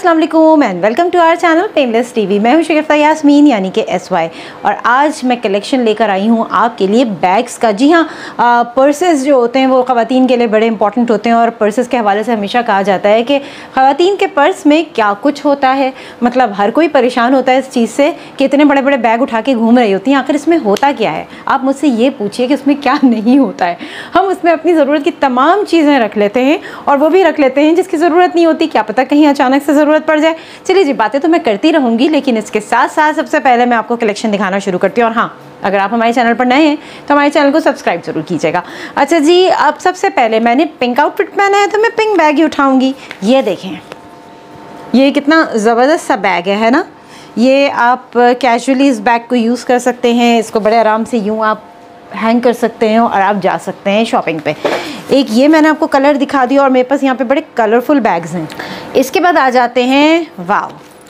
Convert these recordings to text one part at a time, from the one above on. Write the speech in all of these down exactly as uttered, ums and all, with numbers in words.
अस्सलाम वालेकुम and welcome to our channel painless TV. मैं हूं शगुफ्ता यास्मीन यानी कि एस वाई और आज मैं कलेक्शन लेकर आई हूं आपके लिए बैग्स का। जी हाँ, पर्सेस जो होते हैं वो ख़वातीन के लिए बड़े इंपॉर्टेंट होते हैं और पर्सेस के हवाले से हमेशा कहा जाता है कि ख़वातीन के पर्स में क्या कुछ होता है। मतलब हर कोई परेशान होता है इस चीज़ से कि इतने बड़े बड़े बैग उठा के घूम रही होती हैं, आखिर इसमें होता क्या है। आप मुझसे ये पूछिए कि उसमें क्या नहीं होता है। हम उसमें अपनी ज़रूरत की तमाम चीज़ें रख लेते हैं और वो भी रख लेते हैं जिसकी ज़रूरत नहीं होती, क्या पता कहीं अचानक से ज़रूरत पड़ जाए। चलिए जी, बातें तो मैं करती रहूँगी लेकिन इसके साथ साथ सबसे पहले मैं आपको कलेक्शन दिखाना शुरू करती हूँ। और हाँ, अगर आप हमारे चैनल पर नए हैं तो हमारे चैनल को सब्सक्राइब जरूर कीजिएगा। अच्छा जी, अब सबसे पहले मैंने पिंक आउटफिट पहना है तो मैं पिंक बैग ही उठाऊँगी। ये देखें, ये कितना ज़बरदस्त सा बैग है, है ना। ये आप कैजुअली इस बैग को यूज़ कर सकते हैं। इसको बड़े आराम से यूँ आप हैंग कर सकते हैं और आप जा सकते हैं शॉपिंग पे। एक ये मैंने आपको कलर दिखा दिया और मेरे पास यहाँ पे बड़े कलरफुल बैग्स हैं। इसके बाद आ जाते हैं, वाव,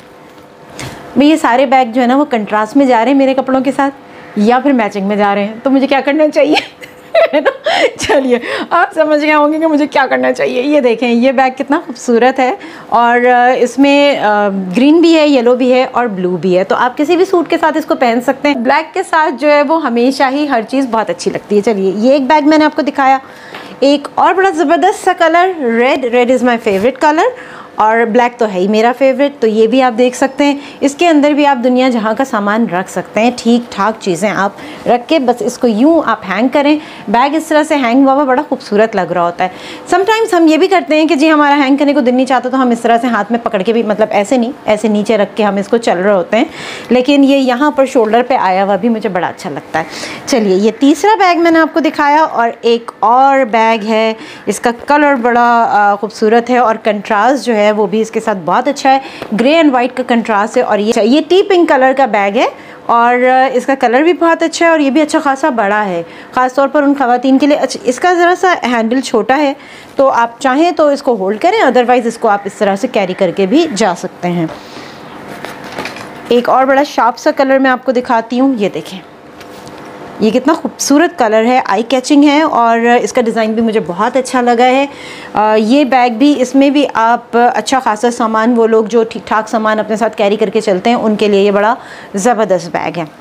मैं ये सारे बैग जो है ना वो कंट्रास्ट में जा रहे हैं मेरे कपड़ों के साथ या फिर मैचिंग में जा रहे हैं, तो मुझे क्या करना चाहिए है ना। चलिए, आप समझ गए होंगे कि मुझे क्या करना चाहिए। ये देखें, ये बैग कितना खूबसूरत है और इसमें ग्रीन भी है, येलो भी है और ब्लू भी है, तो आप किसी भी सूट के साथ इसको पहन सकते हैं। ब्लैक के साथ जो है वो हमेशा ही हर चीज़ बहुत अच्छी लगती है। चलिए, ये एक बैग मैंने आपको दिखाया। एक और बड़ा ज़बरदस्त सा colour, red red is my favourite colour और ब्लैक तो है ही मेरा फेवरेट, तो ये भी आप देख सकते हैं। इसके अंदर भी आप दुनिया जहाँ का सामान रख सकते हैं, ठीक ठाक चीज़ें आप रख के बस इसको यूँ आप हैंग करें। बैग इस तरह से हैंग हुआ हुआ बड़ा खूबसूरत लग रहा होता है। समटाइम्स हम ये भी करते हैं कि जी हमारा हैंग करने को दिल नहीं चाहता तो हम इस तरह से हाथ में पकड़ के भी, मतलब ऐसे नहीं, ऐसे नीचे रख के हम इसको चल रहे होते हैं, लेकिन ये यहाँ पर शोल्डर पर आया हुआ भी मुझे बड़ा अच्छा लगता है। चलिए, ये तीसरा बैग मैंने आपको दिखाया और एक और बैग है, इसका कलर बड़ा खूबसूरत है और कंट्रास्ट जो है वो भी इसके साथ बहुत अच्छा है। ग्रे एंड वाइट का कंट्रास्ट है और ये ये टी पिंक कलर का बैग है और इसका कलर भी बहुत अच्छा है और ये भी अच्छा खासा बड़ा है, ख़ास तौर पर उन ख़वातीन के लिए। अच्छा, इसका ज़रा सा हैंडल छोटा है तो आप चाहें तो इसको होल्ड करें, अदरवाइज़ इसको आप इस तरह से कैरी करके भी जा सकते हैं। एक और बड़ा शार्प सा कलर मैं आपको दिखाती हूँ। ये देखें, ये कितना खूबसूरत कलर है, आई कैचिंग है और इसका डिज़ाइन भी मुझे बहुत अच्छा लगा है। आ, ये बैग भी, इसमें भी आप अच्छा खासा सामान, वो लोग जो ठीक ठाक सामान अपने साथ कैरी करके चलते हैं उनके लिए ये बड़ा ज़बरदस्त बैग है।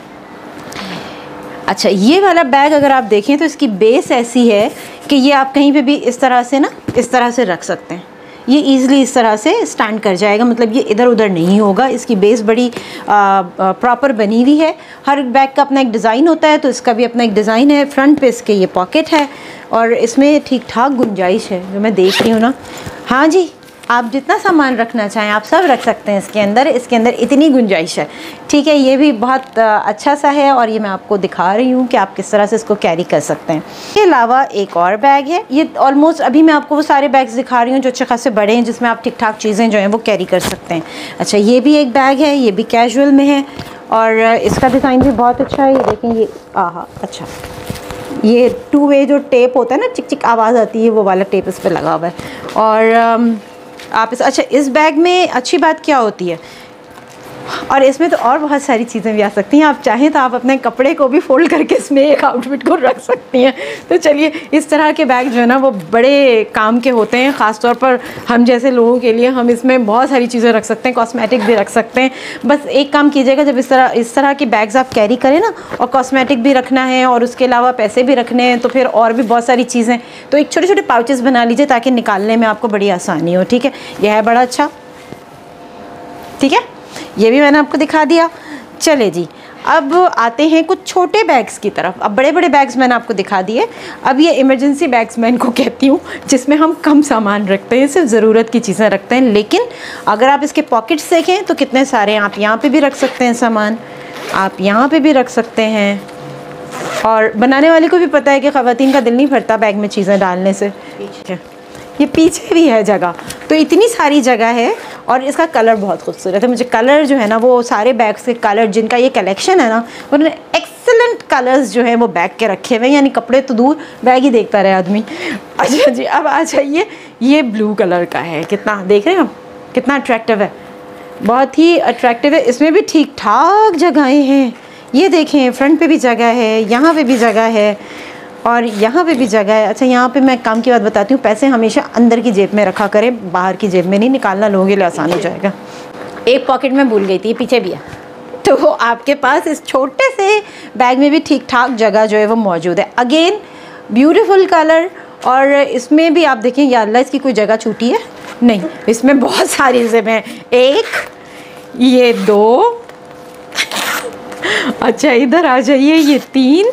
अच्छा, ये वाला बैग अगर आप देखें तो इसकी बेस ऐसी है कि ये आप कहीं पे भी इस तरह से ना, इस तरह से रख सकते हैं। ये ईज़िली इस तरह से स्टैंड कर जाएगा, मतलब ये इधर उधर नहीं होगा। इसकी बेस बड़ी प्रॉपर बनी हुई है। हर बैग का अपना एक डिज़ाइन होता है तो इसका भी अपना एक डिज़ाइन है। फ्रंट पे इसके ये पॉकेट है और इसमें ठीक ठाक गुंजाइश है जो मैं देख रही हूँ ना। हाँ जी, आप जितना सामान रखना चाहें आप सब रख सकते हैं इसके अंदर, इसके अंदर इतनी गुंजाइश है। ठीक है, ये भी बहुत अच्छा सा है और ये मैं आपको दिखा रही हूँ कि आप किस तरह से इसको कैरी कर सकते हैं। इसके अलावा एक और बैग है, ये ऑलमोस्ट अभी मैं आपको वो सारे बैग्स दिखा रही हूँ जो अच्छे खासे बड़े हैं जिसमें आप ठीक ठाक चीज़ें जो हैं वो कैरी कर सकते हैं। अच्छा, ये भी एक बैग है, ये भी कैजुअल में है और इसका डिज़ाइन भी बहुत अच्छा है। ये देखें, ये आहा, अच्छा, ये टू वे जो टेप होता है ना, चिक चिक आवाज़ आती है, वो वाला टेप इस पर लगा हुआ है। और आप इस, अच्छा, इस बैग में अच्छी बात क्या होती है, और इसमें तो और बहुत सारी चीज़ें भी आ सकती हैं। आप चाहें तो आप अपने कपड़े को भी फोल्ड करके इसमें एक आउटफिट को रख सकती हैं। तो चलिए, इस तरह के बैग जो है ना वो बड़े काम के होते हैं, ख़ास तौर पर हम जैसे लोगों के लिए। हम इसमें बहुत सारी चीज़ें रख सकते हैं, कॉस्मेटिक भी रख सकते हैं। बस एक काम कीजिएगा, जब इस तरह इस तरह के बैग्स आप कैरी करें ना और कॉस्मेटिक भी रखना है और उसके अलावा पैसे भी रखने हैं तो फिर और भी बहुत सारी चीज़ें, तो एक छोटे छोटे पाउचेस बना लीजिए ताकि निकालने में आपको बड़ी आसानी हो। ठीक है, यह है बड़ा अच्छा। ठीक है, ये भी मैंने आपको दिखा दिया। चले जी, अब आते हैं कुछ छोटे बैग्स की तरफ। अब बड़े बड़े बैग्स मैंने आपको दिखा दिए, अब ये इमरजेंसी बैग्स मैं इनको कहती हूँ, जिसमें हम कम सामान रखते हैं, सिर्फ ज़रूरत की चीज़ें रखते हैं। लेकिन अगर आप इसके पॉकेट्स देखें तो कितने सारे हैं। आप यहाँ पे भी रख सकते हैं सामान, आप यहाँ पे भी रख सकते हैं और बनाने वाले को भी पता है कि ख़वातीन का दिल नहीं भरता बैग में चीज़ें डालने से। ये पीछे भी है जगह, तो इतनी सारी जगह है और इसका कलर बहुत खूबसूरत है। मुझे कलर जो है ना, वो सारे बैग्स के कलर जिनका ये कलेक्शन है ना, उन्होंने एक्सेलेंट कलर्स जो है वो बैग के रखे हुए हैं, यानी कपड़े तो दूर, बैग ही देखता रहे आदमी। अच्छा जी, अब आ जाइए, ये ब्लू कलर का है। कितना देख रहे हैं आप, कितना अट्रैक्टिव है, बहुत ही अट्रैक्टिव है। इसमें भी ठीक ठाक जगहें हैं। ये देखें, फ्रंट पे भी जगह है, यहाँ पे भी जगह है और यहाँ पे भी जगह है। अच्छा, यहाँ पे मैं काम की बात बताती हूँ, पैसे हमेशा अंदर की जेब में रखा करें, बाहर की जेब में नहीं, निकालना लोगों के लिए आसान हो जाएगा। एक पॉकेट में भूल गई थी, पीछे भी है, तो आपके पास इस छोटे से बैग में भी ठीक ठाक जगह जो है वो मौजूद है। अगेन ब्यूटीफुल कलर, और इसमें भी आप देखें या अल्लाह इसकी कोई जगह छूटी है नहीं, इसमें बहुत सारी जेब हैं। एक, ये दो, अच्छा इधर आ जाइए, ये तीन,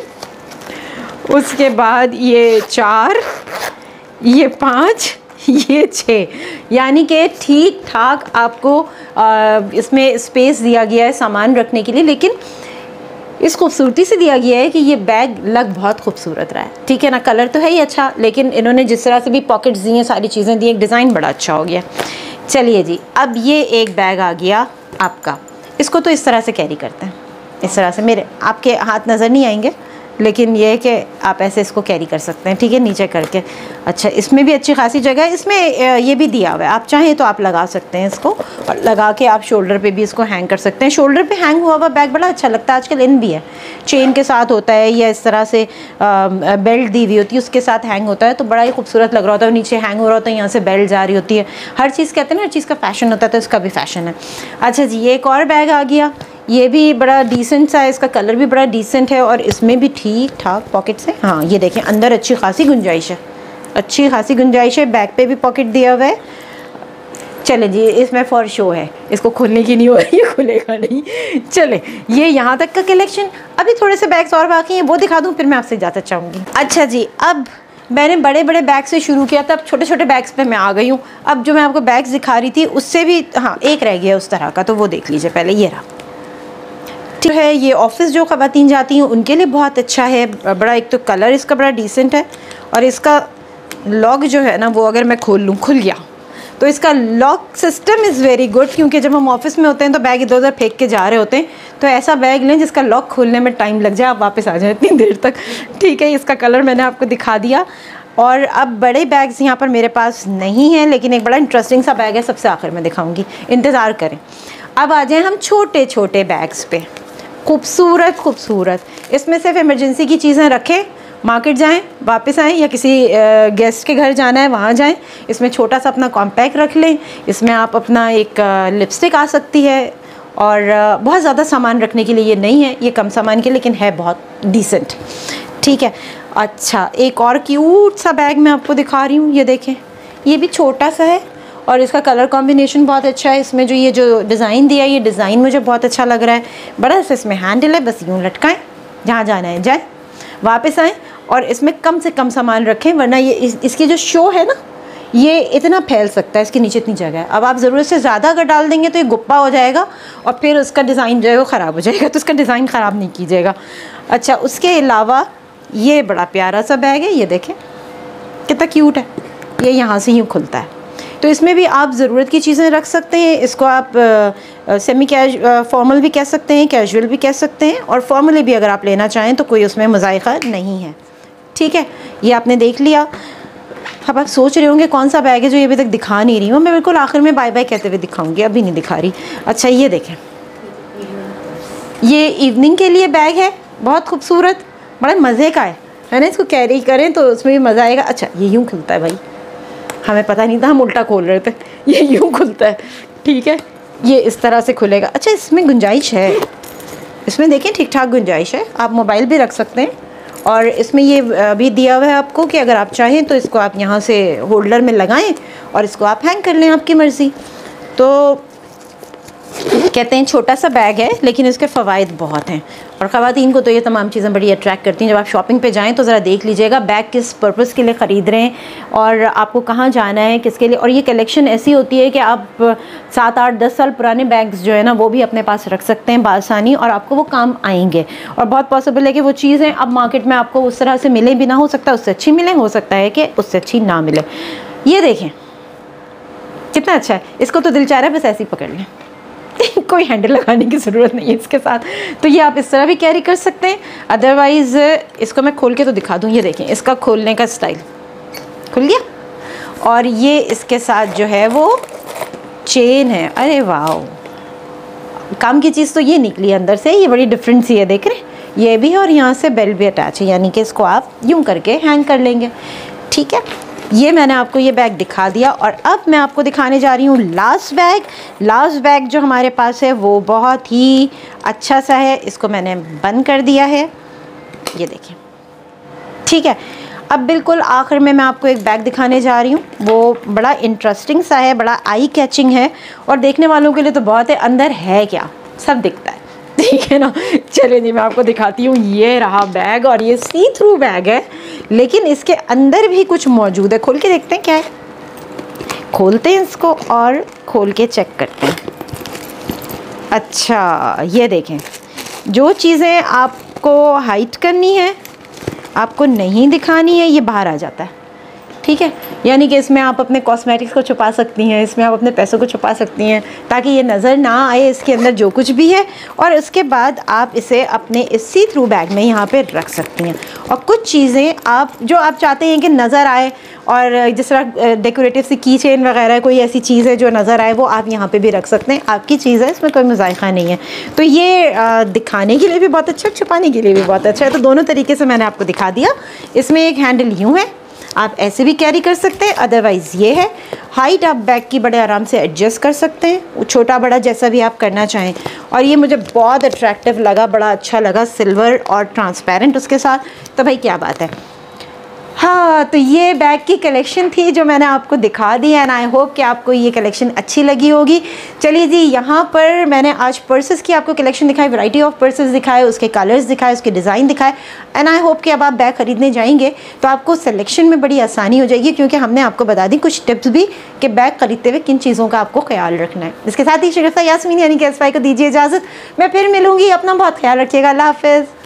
उसके बाद ये चार, ये पाँच, ये छः, यानी कि ठीक ठाक आपको आ, इसमें स्पेस दिया गया है सामान रखने के लिए। लेकिन इस खूबसूरती से दिया गया है कि ये बैग लग बहुत खूबसूरत रहा है, ठीक है ना। कलर तो है ही अच्छा, लेकिन इन्होंने जिस तरह से भी पॉकेट्स दी हैं, सारी चीज़ें दी, एक डिज़ाइन बड़ा अच्छा हो गया। चलिए जी, अब ये एक बैग आ गया आपका। इसको तो इस तरह से कैरी करते हैं, इस तरह से, मेरे आपके हाथ नज़र नहीं आएंगे, लेकिन ये है कि आप ऐसे इसको कैरी कर सकते हैं, ठीक है, नीचे करके। अच्छा, इसमें भी अच्छी खासी जगह है, इसमें ये भी दिया हुआ है, आप चाहें तो आप लगा सकते हैं इसको, और लगा के आप शोल्डर पे भी इसको हैंग कर सकते हैं। शोल्डर पे हैंग हुआ हुआ बैग बड़ा अच्छा लगता है, आजकल इन भी है, चेन के साथ होता है, या इस तरह से बेल्ट दी हुई होती है उसके साथ हैंग होता है, तो बड़ा ही खूबसूरत लग रहा होता है। नीचे हैंग हो रहा होता है, यहाँ से बेल्ट जा रही होती है। हर चीज़ कहते हैं ना, हर चीज़ का फ़ैशन होता है, तो इसका भी फ़ैशन है। अच्छा जी, ये एक और बैग आ गया, ये भी बड़ा डिसेंट सा है, इसका कलर भी बड़ा डिसेंट है, और इसमें भी ठीक ठाक पॉकेट्स हैं। हाँ, ये देखें, अंदर अच्छी खासी गुंजाइश है, अच्छी खासी गुंजाइश है। बैक पे भी पॉकेट दिया हुआ है। चले जी, इसमें फॉर शो है, इसको खोलने की नहीं हो रही है, खुलेगा नहीं। चले, ये यहाँ तक का कलेक्शन। अभी थोड़े से बैग्स और बाकी हैं, वो दिखा दूँ, फिर मैं आपसे इजाज़त चाहूँगी। अच्छा जी, अब मैंने बड़े बड़े बैग से शुरू किया था, अब छोटे छोटे बैग्स पे मैं आ गई हूँ। अब जो मैं आपको बैग्स दिखा रही थी, उससे भी हाँ एक रह गया उस तरह का, तो वो देख लीजिए पहले। ये रहा है, ये ऑफिस जो ख़वातीन जाती हैं उनके लिए बहुत अच्छा है। बड़ा, एक तो कलर इसका बड़ा डिसेंट है, और इसका लॉक जो है ना, वो अगर मैं खोल लूँ, खुल गया, तो इसका lock system is very good. क्योंकि जब हम ऑफिस में होते हैं तो बैग इधर उधर फेंक के जा रहे होते हैं, तो ऐसा बैग लें जिसका लॉक खोलने में टाइम लग जाए, आप वापस आ जाए इतनी देर तक, ठीक है। इसका कलर मैंने आपको दिखा दिया। और अब बड़े बैग्स यहाँ पर मेरे पास नहीं हैं, लेकिन एक बड़ा इंटरेस्टिंग सा बैग है, सबसे आखिर में दिखाऊँगी, इंतज़ार करें। अब आ जाएँ हम छोटे छोटे बैग्स पे, खूबसूरत खूबसूरत। इसमें सिर्फ इमरजेंसी की चीज़ें रखें, मार्केट जाएं, वापस आएं, या किसी गेस्ट के घर जाना है वहाँ जाएं, इसमें छोटा सा अपना कॉम्पैक्ट रख लें। इसमें आप अपना एक लिपस्टिक आ सकती है, और बहुत ज़्यादा सामान रखने के लिए ये नहीं है, ये कम सामान के, लेकिन है बहुत डिसेंट, ठीक है। अच्छा, एक और क्यूट सा बैग मैं आपको दिखा रही हूँ, ये देखें, ये भी छोटा सा है, और इसका कलर कॉम्बिनेशन बहुत अच्छा है। इसमें जो ये जो डिज़ाइन दिया है, ये डिज़ाइन मुझे बहुत अच्छा लग रहा है। बड़ा सा इसमें हैंडल है, बस यूँ लटकाएं, जहाँ जाना है जाए, वापस आएँ, और इसमें कम से कम सामान रखें, वरना ये इस, इसकी जो शो है ना, ये इतना फैल सकता है, इसके नीचे इतनी जगह है। अब आप ज़रूरत से ज़्यादा अगर डाल देंगे तो ये गुप्पा हो जाएगा, और फिर उसका डिज़ाइन जो है वो ख़राब हो जाएगा, तो उसका डिज़ाइन ख़राब नहीं कीजिएगा। अच्छा, उसके अलावा ये बड़ा प्यारा सा बैग है, ये देखें कितना क्यूट है, ये यहाँ से यूँ खुलता है, तो इसमें भी आप ज़रूरत की चीज़ें रख सकते हैं। इसको आप सेमी कैज फॉर्मल भी कह सकते हैं, कैजुअल भी कह सकते हैं, और फॉर्मली भी अगर आप लेना चाहें तो कोई उसमें मज़ाइक़ा नहीं है, ठीक है। ये आपने देख लिया। अब आप सोच रहे होंगे कौन सा बैग है जो ये अभी तक दिखा नहीं रही हूँ, मैं बिल्कुल आखिर में बाय बाय कहते हुए दिखाऊंगी, अभी नहीं दिखा रही। अच्छा, ये देखें, ये इवनिंग के लिए बैग है, बहुत खूबसूरत, बड़ा मज़े का है, है ना। इसको कैरी करें तो उसमें भी मज़ा आएगा। अच्छा, ये यूँ खुलता है भाई, हमें पता नहीं था, हम उल्टा खोल रहे थे, ये यूँ खुलता है, ठीक है, ये इस तरह से खुलेगा। अच्छा, इसमें गुंजाइश है, इसमें देखें ठीक ठाक गुंजाइश है, आप मोबाइल भी रख सकते हैं। और इसमें ये भी दिया हुआ है आपको कि अगर आप चाहें तो इसको आप यहाँ से होल्डर में लगाएं, और इसको आप हैंग कर लें, आपकी मर्ज़ी। तो कहते हैं छोटा सा बैग है, लेकिन इसके फ़वाइद बहुत हैं, और ख़वातीन को तो ये तमाम चीज़ें बड़ी अट्रैक्ट करती हैं। जब आप शॉपिंग पे जाएं तो ज़रा देख लीजिएगा बैग किस पर्पस के लिए ख़रीद रहे हैं, और आपको कहाँ जाना है, किसके लिए। और ये कलेक्शन ऐसी होती है कि आप सात आठ दस साल पुराने बैग्स जो है ना, वो भी अपने पास रख सकते हैं बासानी, और आपको वो काम आएंगे। और बहुत पॉसिबल है कि वो चीज़ें अब मार्केट में आपको उस तरह से मिले भी ना, हो सकता है उससे अच्छी मिले, हो सकता है कि उससे अच्छी ना मिले। ये देखें कितना अच्छा है, इसको तो दिल चाह रहा है बस ऐसे ही पकड़ लें, कोई हैंडल लगाने की ज़रूरत नहीं है इसके साथ। तो ये आप इस तरह भी कैरी कर सकते हैं। अदरवाइज़ इसको मैं खोल के तो दिखा दूँ, ये देखें इसका खोलने का स्टाइल, खुल गया, और ये इसके साथ जो है वो चेन है। अरे वाह, काम की चीज़ तो ये निकली अंदर से, ये बड़ी डिफरेंट सी है, देख रहे हैं ये भी है और यहाँ से बेल्ट भी अटैच है, यानी कि इसको आप यूँ करके हैंग कर लेंगे। ठीक है, ये मैंने आपको ये बैग दिखा दिया और अब मैं आपको दिखाने जा रही हूँ लास्ट बैग। लास्ट बैग जो हमारे पास है वो बहुत ही अच्छा सा है, इसको मैंने बंद कर दिया है, ये देखिए। ठीक है, अब बिल्कुल आखिर में मैं आपको एक बैग दिखाने जा रही हूँ, वो बड़ा इंटरेस्टिंग सा है, बड़ा आई कैचिंग है और देखने वालों के लिए तो बहुत है, अंदर है क्या सब दिखता है। ठीक है ना, चलिए जी मैं आपको दिखाती हूँ। ये रहा बैग और ये सी थ्रू बैग है, लेकिन इसके अंदर भी कुछ मौजूद है। खोल के देखते हैं क्या है, खोलते हैं इसको और खोल के चेक करते हैं। अच्छा ये देखें, जो चीज़ें आपको हाइड करनी है, आपको नहीं दिखानी है, ये बाहर आ जाता है। ठीक है, यानी कि इसमें आप अपने कॉस्मेटिक्स को छुपा सकती हैं, इसमें आप अपने पैसों को छुपा सकती हैं ताकि ये नज़र ना आए इसके अंदर जो कुछ भी है, और उसके बाद आप इसे अपने इस सी थ्रू बैग में यहाँ पे रख सकती हैं। और कुछ चीज़ें आप जो आप चाहते हैं कि नज़र आए, और जिस तरह डेकोरेटिव सी की चेन वगैरह कोई ऐसी चीज़ है जो नज़र आए, वो आप यहाँ पे भी रख सकते हैं, आपकी चीज़ है, इसमें कोई मुज़ायक़ा नहीं है। तो ये आ, दिखाने के लिए भी बहुत अच्छा, छुपाने के लिए भी बहुत अच्छा है। तो दोनों तरीके से मैंने आपको दिखा दिया। इसमें एक हैंडल यूँ है, आप ऐसे भी कैरी कर सकते हैं, अदरवाइज़ ये है। हाइट आप बैग की बड़े आराम से एडजस्ट कर सकते हैं, छोटा बड़ा जैसा भी आप करना चाहें। और ये मुझे बहुत अट्रैक्टिव लगा, बड़ा अच्छा लगा, सिल्वर और ट्रांसपेरेंट उसके साथ, तो भाई क्या बात है। हाँ, तो ये बैग की कलेक्शन थी जो मैंने आपको दिखा दी, एंड आई होप कि आपको ये कलेक्शन अच्छी लगी होगी। चलिए जी, यहाँ पर मैंने आज पर्सेस की आपको कलेक्शन दिखाई, वैरायटी ऑफ पर्सेस दिखाए, उसके कलर्स दिखाए, उसके डिज़ाइन दिखाए, एंड आई होप कि अब आप बैग ख़रीदने जाएंगे तो आपको सिलेक्शन में बड़ी आसानी हो जाएगी, क्योंकि हमने आपको बता दी कुछ टिप्स भी कि बैग ख़रीदते हुए किन चीज़ों का आपको ख्याल रखना है। इसके साथ ही शगुफ्ता यास्मीन यानी कि एस वाई को दीजिए इजाज़त, मैं फिर मिलूँगी, अपना बहुत ख्याल रखिएगा, अल्लाह हाफ़िज़।